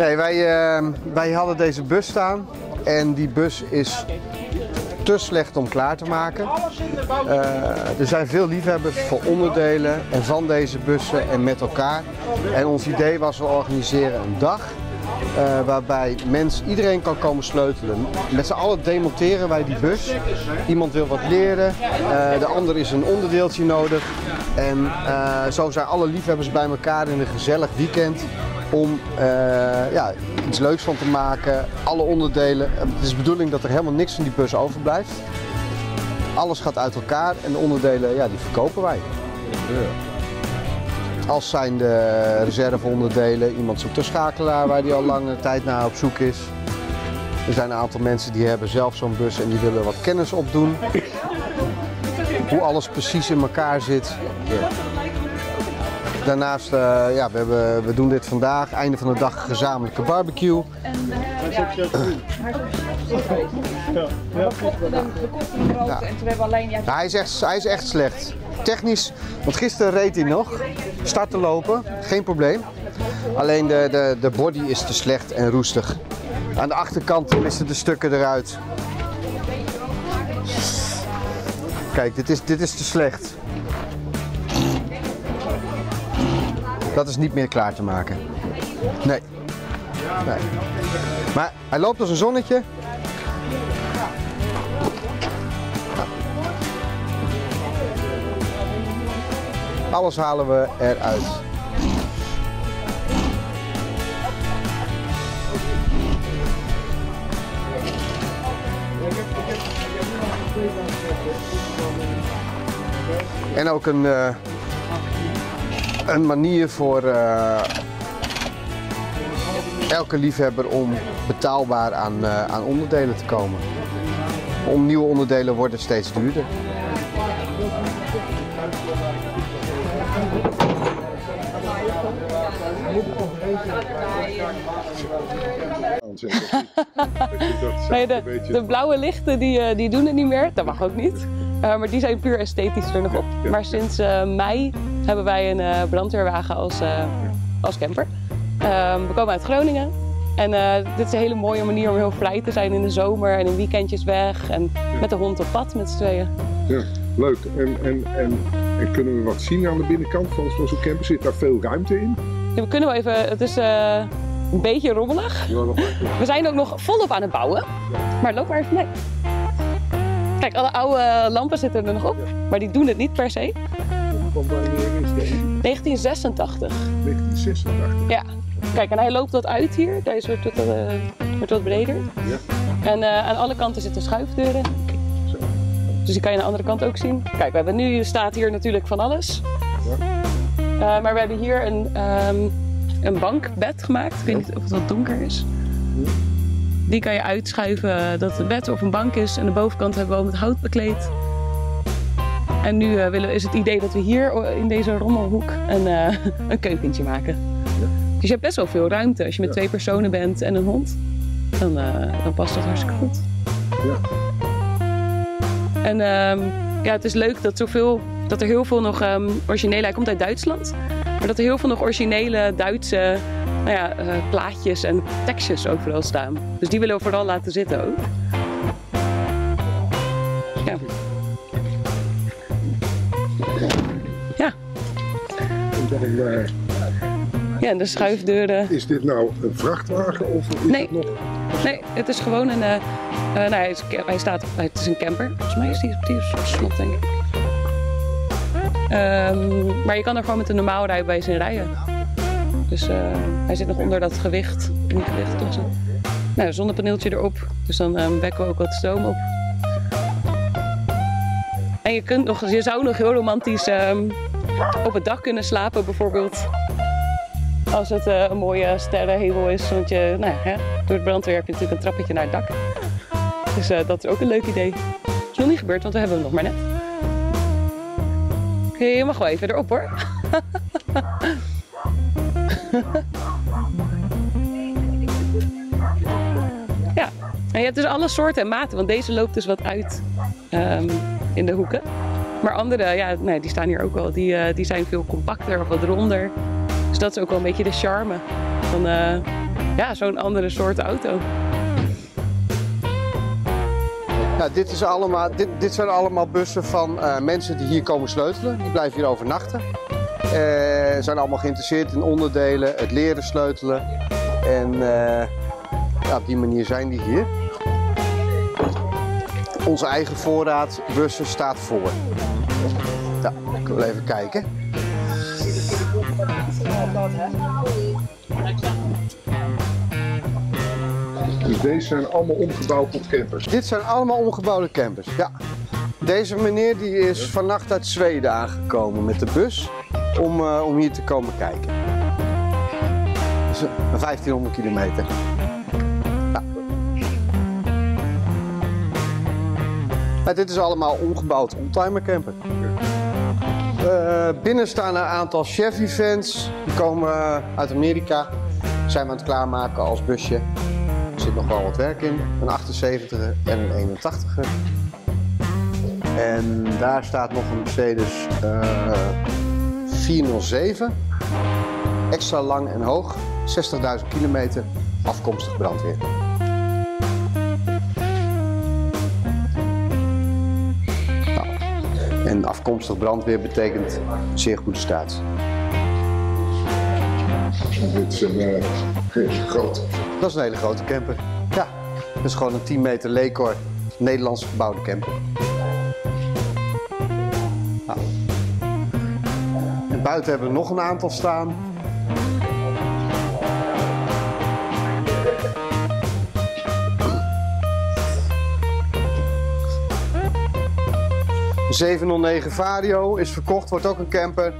Nee, wij hadden deze bus staan en die bus is te slecht om klaar te maken. Er zijn veel liefhebbers voor onderdelen en van deze bussen en met elkaar. En ons idee was, we organiseren een dag waarbij iedereen kan komen sleutelen. Met z'n allen demonteren wij die bus. Iemand wil wat leren, de ander is een onderdeeltje nodig. En zo zijn alle liefhebbers bij elkaar in een gezellig weekend om iets leuks van te maken. Alle onderdelen. Het is de bedoeling dat er helemaal niks van die bus overblijft. Alles gaat uit elkaar en de onderdelen die verkopen wij. Als zijn de reserveonderdelen, iemand zoekt een schakelaar waar die al lange tijd naar op zoek is. Er zijn een aantal mensen die hebben zelf zo'n bus en die willen wat kennis opdoen. Hoe alles precies in elkaar zit. Daarnaast, we doen dit vandaag, einde van de dag gezamenlijke barbecue. We kochten hem rood en toen hebben we alleen... Hij is echt slecht. Technisch, want gisteren reed hij nog. Starten lopen, geen probleem. Alleen de body is te slecht en roestig. Aan de achterkant missen de stukken eruit. Kijk, dit is te slecht. Dat is niet meer klaar te maken. Nee. Maar hij loopt als een zonnetje. Alles halen we eruit. En ook een manier voor elke liefhebber om betaalbaar aan onderdelen te komen. Nieuwe onderdelen worden steeds duurder. Nee, de blauwe lichten die doen het niet meer, dat mag ook niet. Maar die zijn puur esthetisch er nog op. Ja. Maar sinds mei hebben wij een brandweerwagen als camper. We komen uit Groningen. En dit is een hele mooie manier om heel vrij te zijn in de zomer en in weekendjes weg. En met de hond op pad met z'n tweeën. Ja, leuk. En kunnen we wat zien aan de binnenkant van zo'n camper? Zit daar veel ruimte in? Ja, we kunnen wel even, het is een beetje rommelig. We zijn ook nog volop aan het bouwen. Maar loop maar even mee. Kijk, alle oude lampen zitten er nog op, maar die doen het niet per se. Van wanneer is deze? 1986. 1986? Ja. Kijk, en hij loopt wat uit hier. Deze wordt wat breder. Ja. En aan alle kanten zitten schuifdeuren. Zo. Dus die kan je aan de andere kant ook zien. Kijk, nu staat hier natuurlijk van alles. Ja. Maar we hebben hier een bankbed gemaakt. Ik weet niet of het wat donker is. Ja. Die kan je uitschuiven dat het een bed of een bank is. En de bovenkant hebben we al met hout bekleed. En nu is het idee dat we hier in deze rommelhoek een keukentje maken. Ja. Dus je hebt best wel veel ruimte. Als je met 2 personen bent en een hond, dan past dat hartstikke goed. Ja. En het is leuk dat er heel veel nog originele... Hij komt uit Duitsland. Maar dat er heel veel nog originele Duitse plaatjes en tekstjes overal staan. Dus die willen we vooral laten zitten ook. Ja. Ja. Ja, en de schuifdeuren. Is dit nou een vrachtwagen of is het nog? Nee, het is gewoon een... het is een camper. Volgens mij is die op slot, denk ik. Maar je kan er gewoon met een normaal rijbewijs in rijden. Dus hij zit nog onder dat gewicht. In gewichtklasse. Nou, een zonnepaneeltje erop. Dus dan wekken we ook wat stroom op. En je zou nog heel romantisch op het dak kunnen slapen bijvoorbeeld. Als het een mooie sterrenhemel is. Want door het brandweer heb je natuurlijk een trappetje naar het dak. Dus dat is ook een leuk idee. Dat is nog niet gebeurd, want we hebben hem nog maar net. Je mag wel even erop hoor. Ja, en je hebt dus alle soorten en maten, want deze loopt dus wat uit in de hoeken. Maar andere, die staan hier ook wel. Die zijn veel compacter of wat ronder. Dus dat is ook wel een beetje de charme ja, zo'n andere soort auto. Ja, dit zijn allemaal bussen van mensen die hier komen sleutelen. Die blijven hier overnachten. Zijn allemaal geïnteresseerd in onderdelen, het leren sleutelen. En ja, op die manier zijn die hier. Onze eigen voorraad bussen staat voor. Ja, ik wil even kijken. Dus deze zijn allemaal omgebouwd tot campers? Dit zijn allemaal omgebouwde campers, ja. Deze meneer die is vannacht uit Zweden aangekomen met de bus om hier te komen kijken. Dus 1500 kilometer. Ja. Maar dit is allemaal omgebouwd oldtimer camper. Binnen staan een aantal Chevy vans. Die komen uit Amerika. Zijn we aan het klaarmaken als busje. Er zit nog wel wat werk in. Een 78er en een 81er. En daar staat nog een Mercedes 407. Extra lang en hoog. 60.000 kilometer. Afkomstig brandweer. Nou, en afkomstig brandweer betekent zeer goede staat. Dit is een groot. Dat is een hele grote camper. Ja, dat is gewoon een 10 meter Lecor Nederlands gebouwde camper. Nou. En buiten hebben we nog een aantal staan. De 709 Vario is verkocht, wordt ook een camper.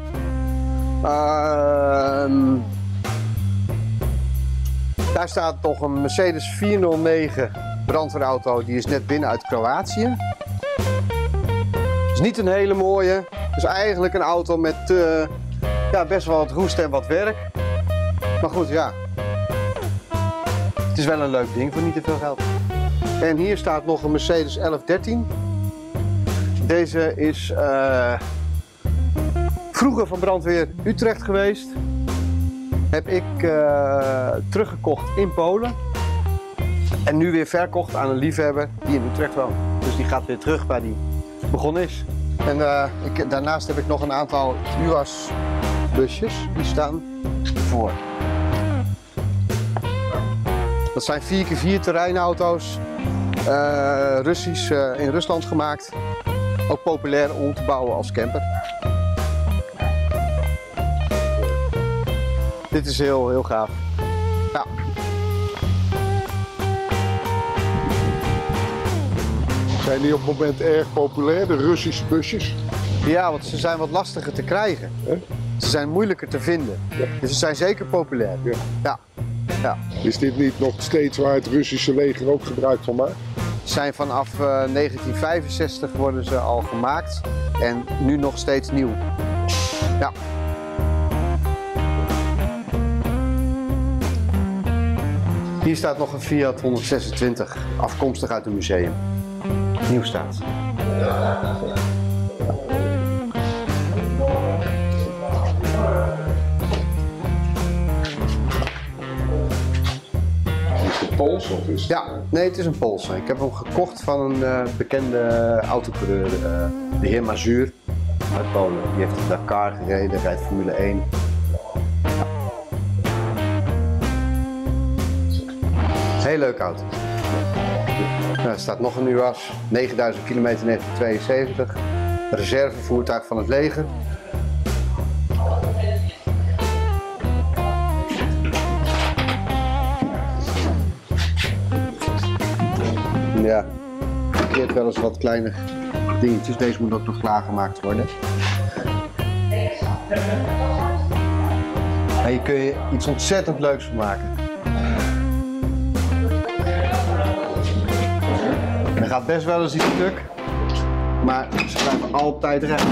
Daar staat nog een Mercedes 409 brandweerauto, die is net binnen uit Kroatië. Het is niet een hele mooie, het is eigenlijk een auto met ja, best wel wat roest en wat werk. Maar goed, ja, het is wel een leuk ding voor niet te veel geld. En hier staat nog een Mercedes 1113. Deze is vroeger van brandweer Utrecht geweest. Heb ik teruggekocht in Polen. En nu weer verkocht aan een liefhebber die in Utrecht woont. Dus die gaat weer terug waar die begonnen is. En daarnaast heb ik nog een aantal UAS busjes. Die staan voor. Dat zijn 4x4 terreinauto's. Russisch in Rusland gemaakt. Ook populair om te bouwen als camper. Dit is heel gaaf. Ja. Zijn die op het moment erg populair, de Russische busjes? Ja, want ze zijn wat lastiger te krijgen. Ze zijn moeilijker te vinden. Ja. Dus ze zijn zeker populair. Ja. Ja. Ja. Is dit niet nog steeds waar het Russische leger ook gebruik van maakt? Zijn vanaf 1965 worden ze al gemaakt en nu nog steeds nieuw. Ja. Hier staat nog een Fiat 126, afkomstig uit een museum. Nieuw staat. Pools of is het? Ja, nee, het is een Poolse. Ik heb hem gekocht van een bekende autocoureur, de heer Mazur uit Polen. Die heeft de Dakar gereden, rijdt Formule 1. Ja. Heel leuke auto. Er staat nog een UAS, 9000 kilometer 1972. Reservevoertuig van het leger. Ja, er keert wel eens wat kleine dingetjes. Deze moet ook nog klaargemaakt worden. En hier kun je iets ontzettend leuks van maken. En er gaat best wel eens iets stuk, maar ze blijven altijd recht.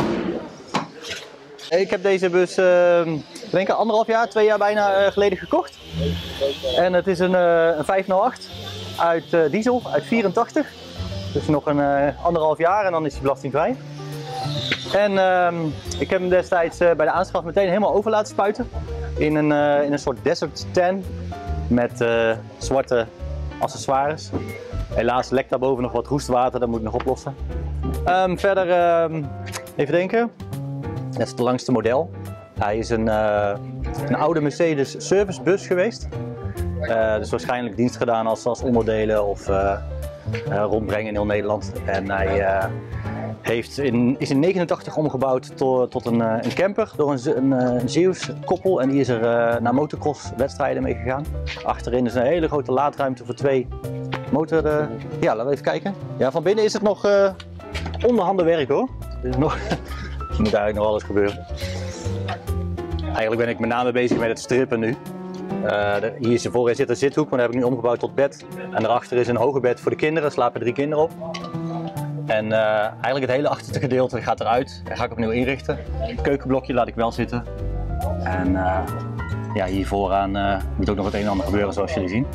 Ik heb deze bus denk ik 1,5 jaar, 2 jaar bijna geleden gekocht. En het is een 508 uit diesel, uit 84. Dus nog een 1,5 jaar en dan is hij belastingvrij. En ik heb hem destijds bij de aanschaf meteen helemaal over laten spuiten. In een soort desert tan. met zwarte accessoires. Helaas lekt daarboven nog wat roestwater, dat moet ik nog oplossen. Verder, even denken. Dat is het langste model. Hij is een oude Mercedes servicebus geweest. Dus waarschijnlijk dienst gedaan als onderdelen of rondbrengen in heel Nederland. En hij is in 1989 omgebouwd tot een camper door een Zeeuws koppel. En die is er naar motocross wedstrijden mee gegaan. Achterin is een hele grote laadruimte voor 2 motor. Ja, laten we even kijken. Ja, van binnen is het nog onderhanden werk hoor. Er moet eigenlijk nog alles gebeuren. Eigenlijk ben ik met name bezig met het strippen nu. Hier voorin zit een zithoek, maar dat heb ik nu omgebouwd tot bed. En daarachter is een hoger bed voor de kinderen, er slapen 3 kinderen op. En eigenlijk het hele achterste gedeelte gaat eruit. Dat ga ik opnieuw inrichten. Het keukenblokje laat ik wel zitten. En ja, hier vooraan moet ook nog het een en ander gebeuren zoals jullie zien.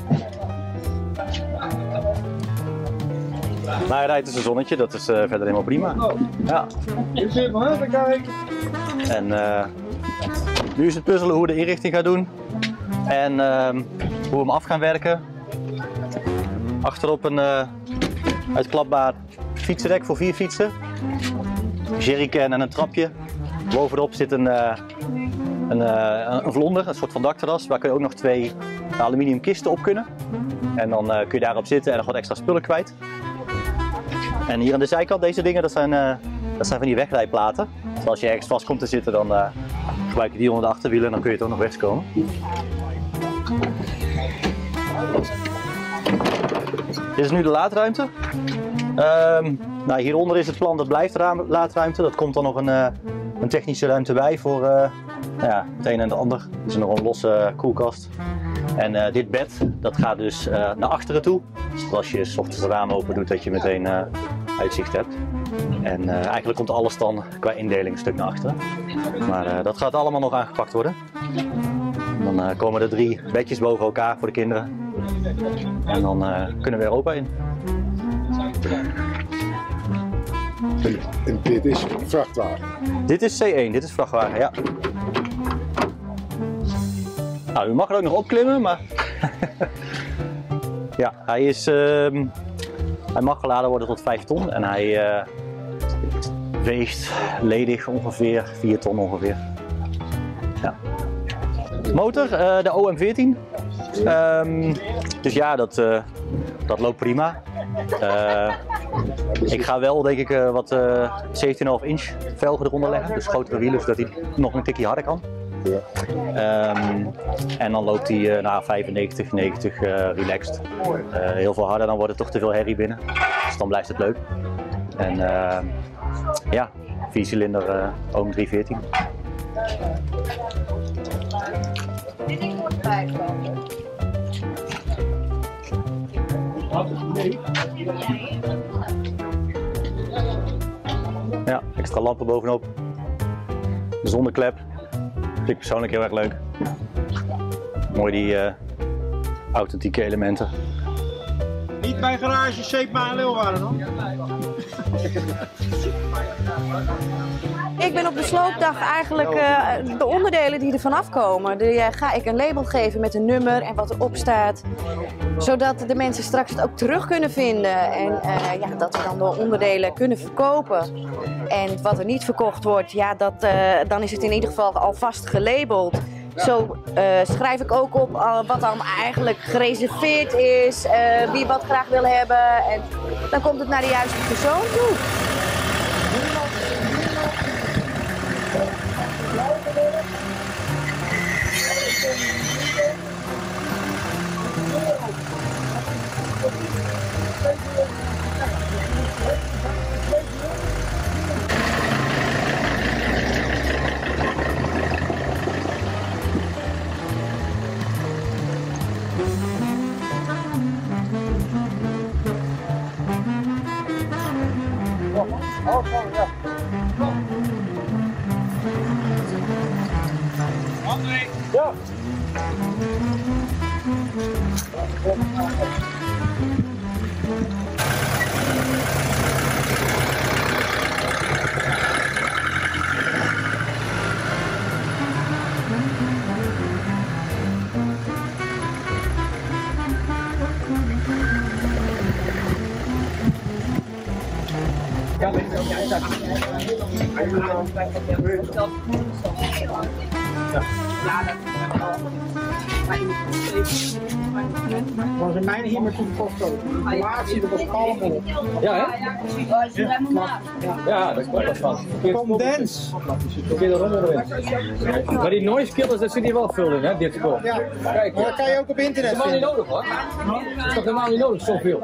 Maar hij rijdt dus een zonnetje, dat is verder helemaal prima. Ja. En nu is het puzzelen hoe we de inrichting gaan doen. En hoe we hem af gaan werken. Achterop een uitklapbaar fietsendek voor 4 fietsen. Jerrycan en een trapje. Bovenop zit een vlonder, een soort van dakterras. Waar kun je ook nog 2 aluminium kisten op kunnen. En dan kun je daarop zitten en nog wat extra spullen kwijt. En hier aan de zijkant, deze dingen, dat zijn van die wegrijplaten. Dus als je ergens vast komt te zitten, dan gebruik je die onder de achterwielen en dan kun je toch nog wegkomen. Dit is nu de laadruimte. Nou, hieronder is het plan, dat blijft laadruimte. Dat komt dan nog een technische ruimte bij voor ja, het een en het ander. Er is nog een losse koelkast. En dit bed, dat gaat dus naar achteren toe. Zodat als je 's ochtends de ramen open doet, dat je meteen uitzicht hebt. En eigenlijk komt alles dan qua indeling een stuk naar achteren. Maar dat gaat allemaal nog aangepakt worden. En dan komen er 3 bedjes boven elkaar voor de kinderen. En dan kunnen we Europa in. En dit is vrachtwagen? Dit is C1, dit is vrachtwagen, ja. Nou, u mag er ook nog opklimmen, maar ja, hij mag geladen worden tot 5 ton en hij weegt ledig ongeveer 4 ton ongeveer. Ja. Motor, de OM14. Dus ja, dat loopt prima. Ik ga wel denk ik wat 17,5 inch velgen eronder leggen, dus grotere wielen, zodat hij nog een tikje harder kan. Ja. En dan loopt hij naar 95, 90 relaxed. Heel veel harder, dan wordt het toch te veel herrie binnen. Dus dan blijft het leuk. En ja, 4-cilinder OM 314. Ja, extra lampen bovenop. De zonneklep. Vind ik persoonlijk heel erg leuk. Mooi die authentieke elementen. Niet bij garage Seepma en Leeuwarden hoor. Ik ben op de sloopdag eigenlijk de onderdelen die er vanaf komen. Ga ik een label geven met een nummer en wat erop staat. Zodat de mensen straks het ook terug kunnen vinden. En ja, dat we dan de onderdelen kunnen verkopen. En wat er niet verkocht wordt, ja, dan is het in ieder geval alvast gelabeld. Zo schrijf ik ook op wat dan eigenlijk gereserveerd is, wie wat graag wil hebben. En dan komt het naar de juiste persoon toe. Ja. Was in mijne hier met zo'n foto. De laatste, dat was allemaal. Ja, hè? Ja, dat is wel van. Condens. Maar die noise killers, dat zit hier wel veel in, hè? Dit gewoon. Ja, Kijk, maar dat kan je ook op internet dat is helemaal niet vinden. nodig, hoor. Dat is toch helemaal niet nodig, zoveel.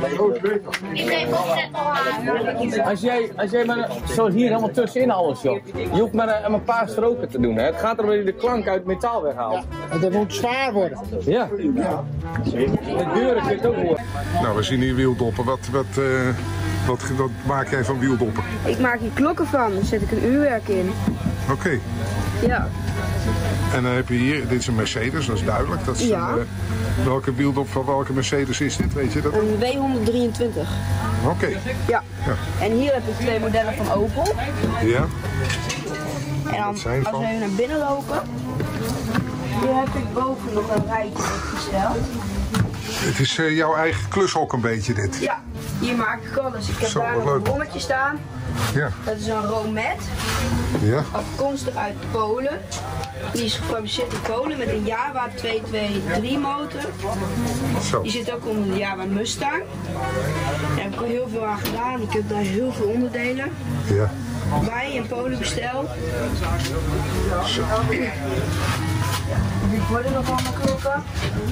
Als jij maar zo hier helemaal tussenin alles, joh. Je hoeft maar een paar stroken te doen, hè. Het gaat erom dat je de klank uit metaal weghaalt. Ja, dat moet zwaar worden. Ja. De deuren kun je het ook horen. Nou, we zien hier wieldoppen. Wat maak jij van wieldoppen? Ik maak hier klokken van, daar zet ik een uurwerk in. Oké. Ja. En dan heb je hier, dit is een Mercedes, dat is duidelijk. Dat is Ja. Welke wieldop van welke Mercedes is dit, weet je dat? Een W123. Oké. Ja. En hier heb ik 2 modellen van Opel. Ja. En dan, Dat zijn als we van? even naar binnen lopen, hier heb ik boven nog een rijtje opgesteld. Het is jouw eigen klushok een beetje dit. Ja, hier maak ik alles. Ik heb Zo, daar wat nog een leuk. bommetje staan. Ja. Dat is een Romet, Ja. afkomstig uit Polen. Die is gefabriceerd in Polen met een Jawa 223 motor. Zo. Die zit ook onder de Jawa Mustang. Daar heb ik al heel veel aan gedaan. Ik heb daar heel veel onderdelen Ja. bij in Polen besteld. Dit worden nog allemaal klokken.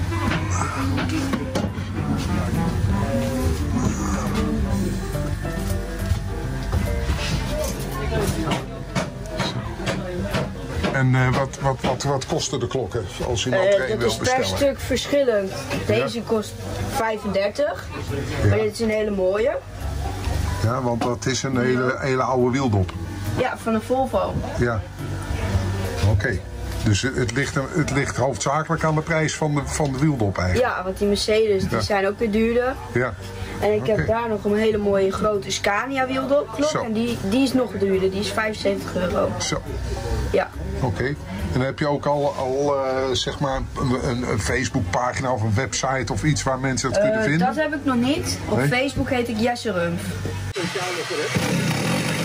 En wat kosten de klokken als iemand er een Dat wil is per bestellen? stuk verschillend. Deze kost 35, maar dit is een hele mooie. Ja, want dat is een hele oude wieldop. Ja, van een Volvo. Ja. Oké. Dus het ligt hoofdzakelijk aan de prijs van de wieldop eigenlijk. Ja, want die Mercedes die Ja. zijn ook weer duurder. Ja. En ik Oké. heb daar nog een hele mooie grote Scania wieldopklok. Zo. En die is nog duurder, die is 75 euro. Zo. Ja. Oké. En dan heb je ook al zeg maar een Facebookpagina of een website of iets waar mensen het kunnen vinden? Dat heb ik nog niet. Op Nee? Facebook heet ik Jesse Rumpf.